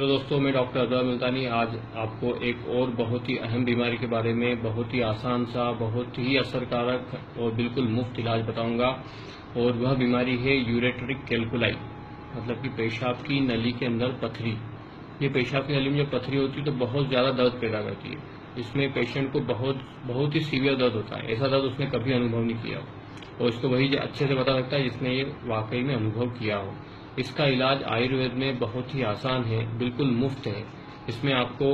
तो दोस्तों, मैं डॉक्टर अजहर मुल्तानी आज आपको एक और बहुत ही अहम बीमारी के बारे में बहुत ही आसान सा, बहुत ही असरकारक और बिल्कुल मुफ्त इलाज बताऊंगा। और वह बीमारी है यूरेट्रिक कैल्कुलाई, मतलब कि पेशाब की नली के अंदर पथरी। ये पेशाब की नली में जब पथरी होती है तो बहुत ज़्यादा दर्द पैदा करती है। इसमें पेशेंट को बहुत ही सीवियर दर्द होता है। ऐसा दर्द उसने कभी अनुभव नहीं किया हो और इसको वही अच्छे से पता लगता है जिसने ये वाकई में अनुभव किया हो। इसका इलाज आयुर्वेद में बहुत ही आसान है, बिल्कुल मुफ्त है। इसमें आपको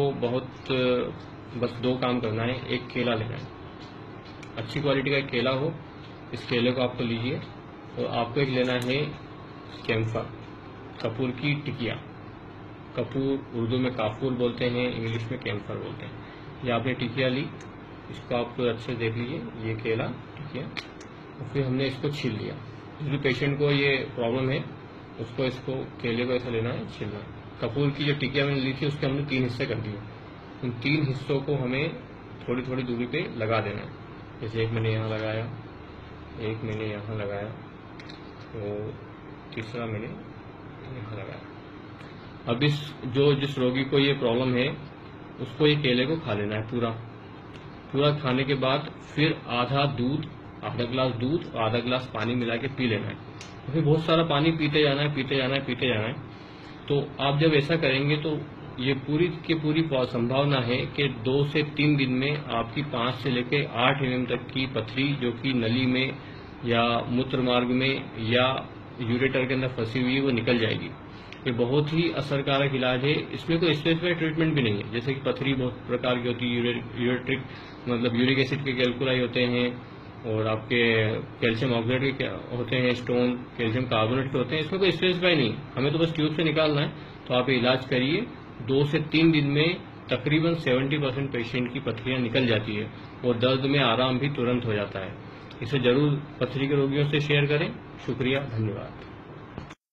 बस दो काम करना है। एक केला लेना है, अच्छी क्वालिटी का एक केला हो। इस केले को आपको लीजिए और आपको एक लेना है कैम्फर, कपूर की टिकिया। कपूर उर्दू में काफूर बोलते हैं, इंग्लिश में कैम्फर बोलते हैं। ये आपने टिकिया ली, इसको आप अच्छे से देख लीजिए, ये केला टिकिया। और फिर हमने इसको छील लिया। जो पेशेंट को ये प्रॉब्लम है उसको इसको केले को ऐसा लेना है, छीलना है। कपूर की जो टिकिया मैंने ली थी उसके हमने 3 हिस्से कर दिए। उन 3 हिस्सों को हमें थोड़ी थोड़ी दूरी पे लगा देना है। जैसे एक मैंने यहाँ लगाया, एक मैंने यहाँ लगाया और तीसरा मैंने यहाँ लगाया। अब जिस रोगी को ये प्रॉब्लम है उसको ये केले को खा लेना है पूरा खाने के बाद फिर आधा गिलास दूध और आधा गिलास पानी मिला के पी लेना है। तो फिर बहुत सारा पानी पीते जाना है। तो आप जब ऐसा करेंगे तो ये पूरी की पूरी संभावना है कि 2 से 3 दिन में आपकी 5 से लेकर 8 mm तक की पथरी जो कि नली में या मूत्र मार्ग में या यूरेटर के अंदर फंसी हुई है वो निकल जाएगी। ये बहुत ही असरकारक इलाज है। इसमें कोई स्पेसिफिक ट्रीटमेंट भी नहीं है। जैसे कि पथरी बहुत प्रकार की होती है, यूरेट्रिक मतलब यूरिक एसिड के कैल्कुलाई होते हैं और आपके कैल्शियम ऑक्साइड के होते हैं, स्टोन कैल्शियम कार्बोनेट के होते हैं। इसमें कोई स्पेसिफाई नहीं, हमें तो बस ट्यूब से निकालना है। तो आप ये इलाज करिए, 2 से 3 दिन में तकरीबन 70% पेशेंट की पथरियां निकल जाती है और दर्द में आराम भी तुरंत हो जाता है। इसे जरूर पथरी के रोगियों से शेयर करें। शुक्रिया, धन्यवाद।